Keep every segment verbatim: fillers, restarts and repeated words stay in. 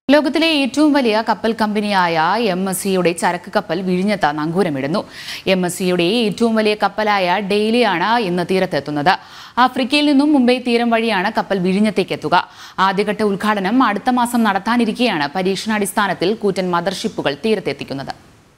ലോകത്തിലെ ഏറ്റവും വലിയ കപ്പൽ കമ്പനിയായ എം എസ് സിയുടെ ചരക്ക് കപ്പൽ വിഴിഞ്ഞത്ത് നങ്കൂരമിടുന്നു. എം എസ് സിയുടെ ഏറ്റവും വലിയ കപ്പലായ ഡെയിലിയാണ് ഇന്ന് തീരത്തെത്തുന്നത്. ആഫ്രിക്കയിൽ നിന്നും മുംബൈ തീരം വഴിയാണ് കപ്പൽ വിഴിഞ്ഞത്തേക്ക് എത്തുക. ആദ്യഘട്ട ഉദ്ഘാടനം അടുത്ത മാസം നടത്താനിരിക്കെയാണ് പരീക്ഷണാടിസ്ഥാനത്തിൽ കൂറ്റൻ മദർഷിപ്പുകൾ തീരത്തെത്തിക്കുന്നത്.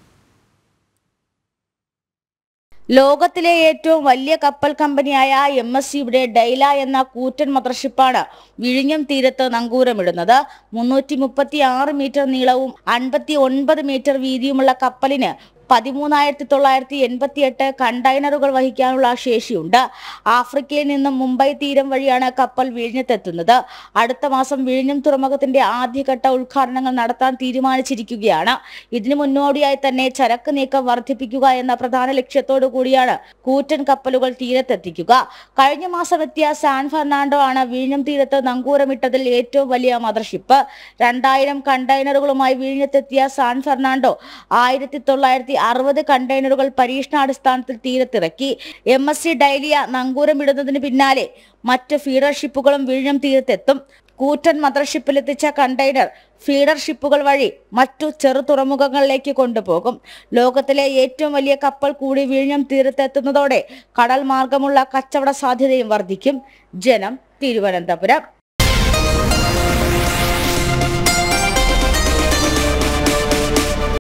ലോകത്തിലെ ഏറ്റവും വലിയ കപ്പൽ കമ്പനിയായ എം എസ് സിയുടെ ഡെയ്ല എന്ന കൂറ്റൻ മദർഷിപ്പാണ് വിഴിഞ്ഞം തീരത്ത് നങ്കൂരമിടുന്നത്. മുന്നൂറ്റി മുപ്പത്തി ആറ് മീറ്റർ നീളവും അൻപത്തി ഒൻപത് മീറ്റർ വീതിയുമുള്ള കപ്പലിന് പതിമൂന്നായിരത്തി തൊള്ളായിരത്തി എൺപത്തി എട്ട് കണ്ടെയ്നറുകൾ വഹിക്കാനുള്ള ശേഷിയുണ്ട്. ആഫ്രിക്കയിൽ നിന്നും മുംബൈ തീരം വഴിയാണ് കപ്പൽ വിഴിഞ്ഞത്തെത്തുന്നത്. അടുത്ത മാസം വിഴിഞ്ഞം തുറമുഖത്തിന്റെ ആദ്യഘട്ട ഉദ്ഘാടനങ്ങൾ നടത്താൻ തീരുമാനിച്ചിരിക്കുകയാണ്. ഇതിനു മുന്നോടിയായി തന്നെ ചരക്ക് നീക്കം വർദ്ധിപ്പിക്കുക എന്ന പ്രധാന ലക്ഷ്യത്തോടു കൂടിയാണ് കൂറ്റൻ കപ്പലുകൾ തീരത്തെത്തിക്കുക. കഴിഞ്ഞ മാസം എത്തിയ സാൻ ഫെർണാണ്ടോ ആണ് വിഴിഞ്ഞം തീരത്ത് നങ്കൂരമിട്ടതിൽ ഏറ്റവും വലിയ മദർഷിപ്പ്. രണ്ടായിരം കണ്ടെയ്നറുകളുമായി വിഴിഞ്ഞത്തെത്തിയ സാൻ ഫെർണാണ്ടോ ആയിരത്തി തൊള്ളായിരത്തി അറുപത് കണ്ടെയ്നറുകൾ പരീക്ഷണാടിസ്ഥാനത്തിൽ തീരത്തിറക്കി. എം എസ് സി ഡൈലിയ നങ്കൂരമിടുന്നതിന് പിന്നാലെ മറ്റ് ഫീഡർ ഷിപ്പുകളും വിഴിഞ്ഞം തീരത്തെത്തും. കൂറ്റൻ മദർഷിപ്പിലെത്തിച്ച കണ്ടെയ്നർ ഫീഡർ ഷിപ്പുകൾ വഴി മറ്റു ചെറു തുറമുഖങ്ങളിലേക്ക് കൊണ്ടുപോകും. ലോകത്തിലെ ഏറ്റവും വലിയ കപ്പൽ കൂടി വിഴിഞ്ഞം തീരത്തെത്തുന്നതോടെ കടൽ മാർഗമുള്ള കച്ചവട സാധ്യതയും വർദ്ധിക്കും. ജനം, തിരുവനന്തപുരം.